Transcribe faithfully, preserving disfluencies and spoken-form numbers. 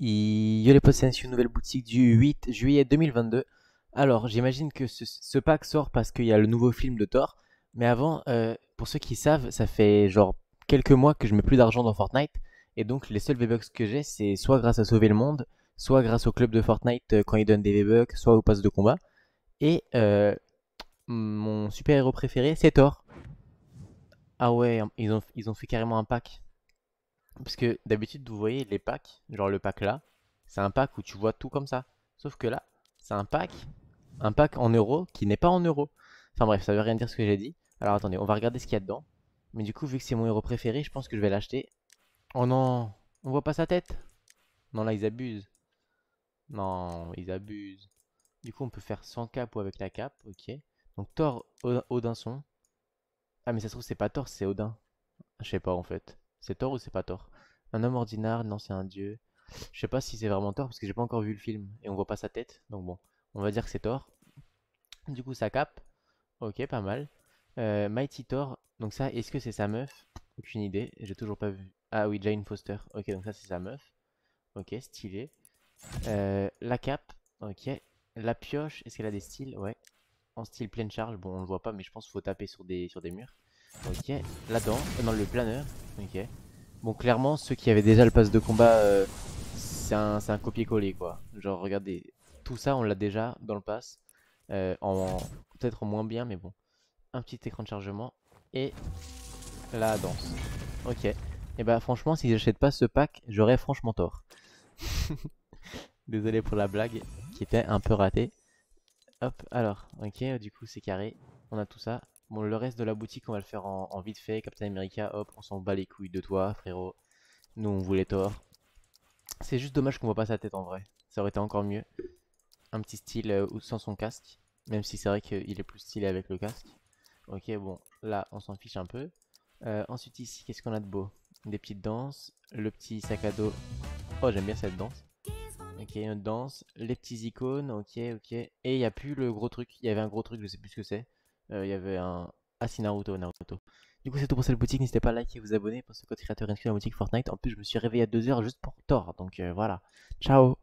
Il- Yo les potes, c'est une nouvelle boutique du huit juillet deux mille vingt-deux. Alors, j'imagine que ce, ce pack sort parce qu'il y a le nouveau film de Thor. Mais avant, euh, pour ceux qui savent, ça fait genre quelques mois que je mets plus d'argent dans Fortnite. Et donc, les seuls V-Bucks que j'ai, c'est soit grâce à Sauver le Monde, soit grâce au club de Fortnite euh, quand ils donnent des V-Bucks, soit au pass de combat. Et euh, mon super-héros préféré, c'est Thor. Ah ouais, ils ont, ils ont fait carrément un pack. Parce que d'habitude, vous voyez les packs, genre le pack là, c'est un pack où tu vois tout comme ça. Sauf que là, c'est un pack, un pack en euros qui n'est pas en euros. Enfin bref, ça veut rien dire ce que j'ai dit. Alors attendez, on va regarder ce qu'il y a dedans. Mais du coup, vu que c'est mon héros préféré, je pense que je vais l'acheter. Oh non, on voit pas sa tête. Non, là, ils abusent. Non, ils abusent. Du coup, on peut faire sans cape ou avec la cape, ok. Donc Thor, Od- Odinson. Ah mais ça se trouve, c'est pas Thor, c'est Odin. Je sais pas en fait. C'est Thor ou c'est pas Thor? Un homme ordinaire, non, c'est un dieu. Je sais pas si c'est vraiment Thor parce que j'ai pas encore vu le film et on voit pas sa tête. Donc bon, on va dire que c'est Thor. Du coup, sa cape. Ok, pas mal. Euh, Mighty Thor. Donc ça, est-ce que c'est sa meuf? Aucune idée. J'ai toujours pas vu. Ah oui, Jane Foster. Ok, donc ça c'est sa meuf. Ok, stylé. Euh, la cape. Ok. La pioche. Est-ce qu'elle a des styles? Ouais. En style pleine charge. Bon, on le voit pas, mais je pense qu'il faut taper sur des, sur des murs. Ok. La dent. Euh, non, le planeur. Ok. Bon, clairement, ceux qui avaient déjà le pass de combat, euh, c'est un, c'est un copier-coller quoi. Genre, regardez, tout ça, on l'a déjà dans le pass. Euh, en peut-être en moins bien, mais bon. Un petit écran de chargement et la danse. Ok. Et bah, franchement, si j'achète pas ce pack, j'aurais franchement tort. Désolé pour la blague qui était un peu ratée. Hop, alors, ok, du coup, c'est carré. On a tout ça. Bon, le reste de la boutique, on va le faire en, en vite fait. Captain America, hop, on s'en bat les couilles de toi, frérot. Nous, on voulait tort. C'est juste dommage qu'on voit pas sa tête en vrai. Ça aurait été encore mieux. Un petit style euh, sans son casque. Même si c'est vrai qu'il est plus stylé avec le casque. Ok, bon, là, on s'en fiche un peu. Euh, ensuite, ici, qu'est-ce qu'on a de beau? Des petites danses. Le petit sac à dos. Oh, j'aime bien cette danse. Ok, une danse. Les petits icônes. Ok, ok. Et il n'y a plus le gros truc. Il y avait un gros truc, je sais plus ce que c'est. Euh, Il y avait un. Ah, si, Naruto, Naruto. Du coup, c'est tout pour cette boutique. N'hésitez pas à liker et vous abonner pour ce code créateur inscrit dans la boutique Fortnite. En plus, je me suis réveillé à deux heures juste pour Thor. Donc euh, voilà. Ciao!